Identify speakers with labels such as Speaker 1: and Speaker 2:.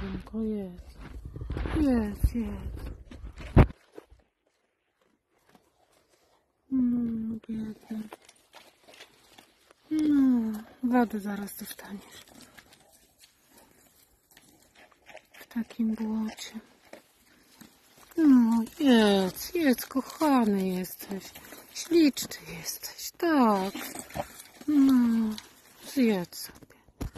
Speaker 1: synko, jedz. Jedz, jedz. Biedny. No, wody zaraz dostaniesz. W takim błocie. No, jedz, jedz, kochany jesteś. Śliczny jesteś, tak. No, zjedz.